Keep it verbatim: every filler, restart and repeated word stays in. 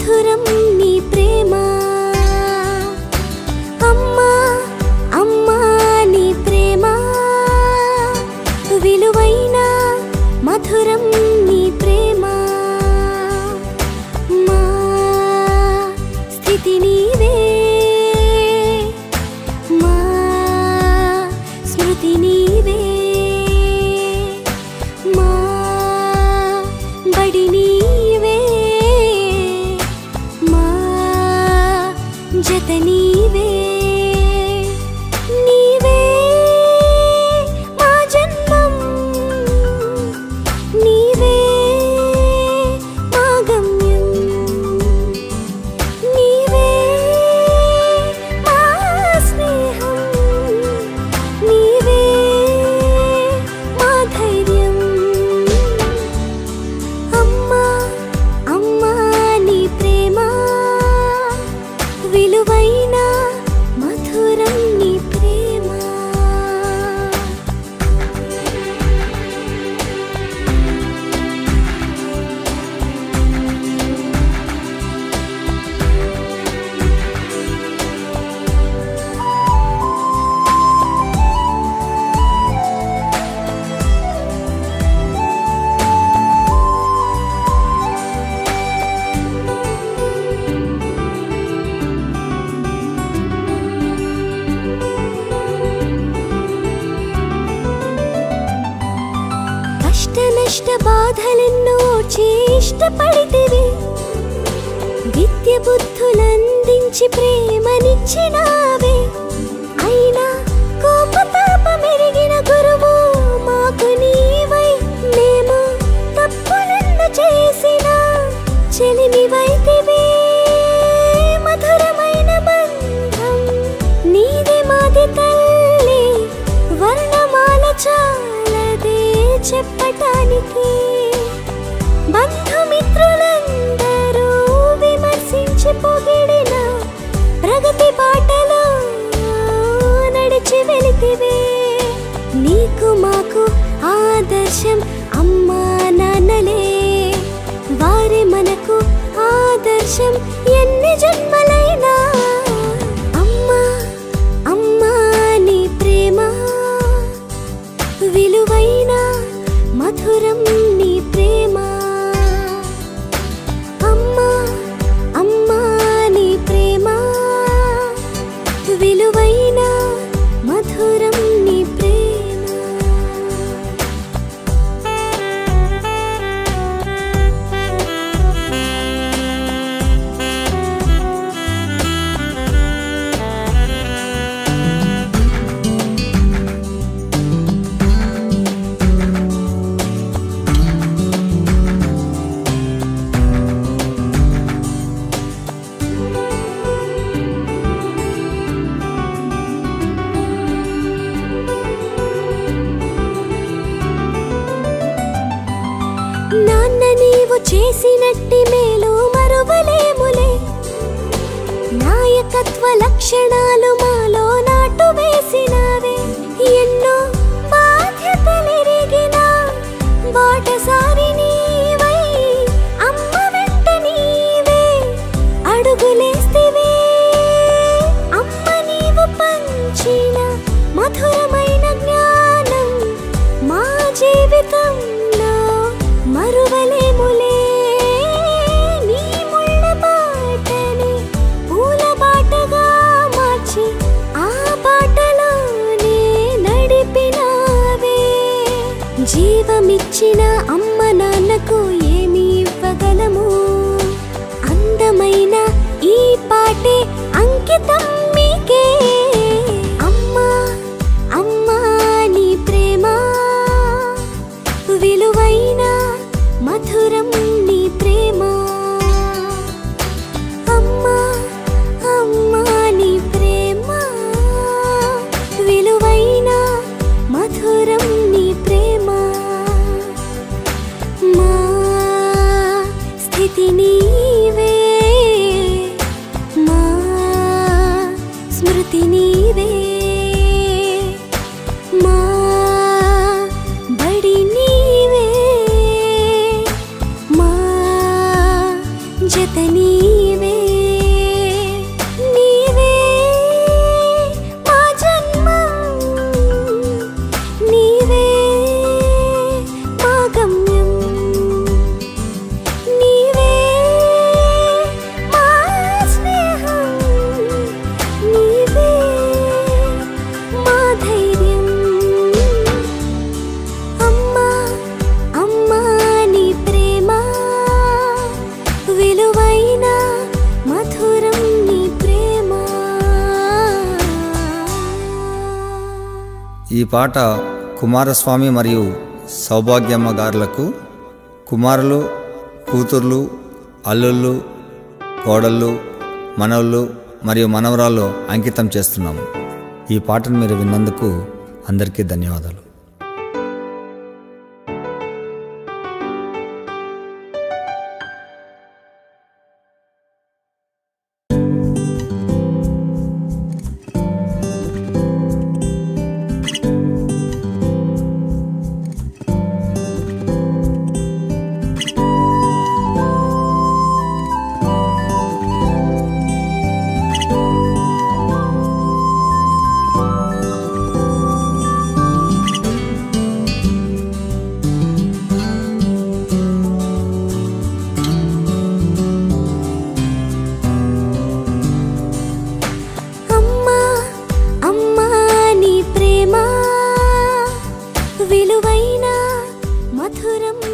మధురం నీ ప్రేమ అమ్మా అమ్మా నీ ప్రేమ విలువైన మధురం నీ ప్రేమ మా స్థితి నీవే మా స్మృతి నీవే మా బడి నీవే మా జత నీవే నీవే మా జన్మం నీవే మా గమ్యం నీవే మా స్నేహం నీవే మా ధైర్యం అమ్మా అమ్మా నీ ప్రేమ విలువైన మధురం నీ ప్రేమ కష్ట నష్ట బాధలెన్నో చేష్టపడితివి విద్య బుద్ధులందించి ప్రేమనిచ్చినావే అయినా కోపతాప మెరిగిన గురువు మాకు నీవై మేము తప్పులెన్నో చేసిన చెలిమివైతివి మధురమైన బంధం నీది మాది తల్లి వర్ణమాల చాలదే చెప్పటానికి బంధుమిత్రులందరూ విమర్శించి పొగిడిన ప్రగతి బాటలో నడిచి వెళితివే నీకు మాకు ఆదర్శం అమ్మా నాన్నలే వారి మనకు ఆదర్శం ఎన్ని జన్మలైనా అమ్మా అమ్మా నీ ప్రేమ విలువైన మధురం నీ ప్రేమ అమ్మా అమ్మా నీ ప్రేమ విలువైన మధురం నీ ప్రేమ నాన్న నీవు చేసినట్టి మేలు మరువలేములే నాయకత్వ లక్షణాలు మాలో నాటు వేసినావే ఎన్నో బాధ్యతలెరిగిన బాటసారి నీవై అమ్మ వెంట నీవే అడుగులేస్తివే అమ్మ నీవు పంచిన మధురమైన జ్ఞానం మా జీవితంలో మరువలేములే నీ ముళ్ళ బాటని పూల బాటగా మార్చి ఆ బాటలోనే నడిపినావే జీవమిచ్చిన అమ్మ నాన్నకు ఏమి ఇవ్వగలము అందమైన ఈ పాటే అంకితం మీకే అమ్మా అమ్మా నీ ప్రేమ విలువైన మధురం నీ ప్రేమ అమ్మా అమ్మా నీ ప్రేమ విలువైన మధురం నీ ప్రేమ మా స్థితి నీవే మా ఈ పాట కుమారస్వామి మరియు సౌభాగ్యమ్మ గారులకు కుమారులు, కూతుర్లు, అల్లుళ్ళు, కోడళ్ళు, మనవళ్ళు మరియు మనవరాళ్ళు అంకితం చేస్తున్నాము. ఈ పాటను మీరు విన్నందుకు అందరికీ ధన్యవాదాలు. విలువైన మధురం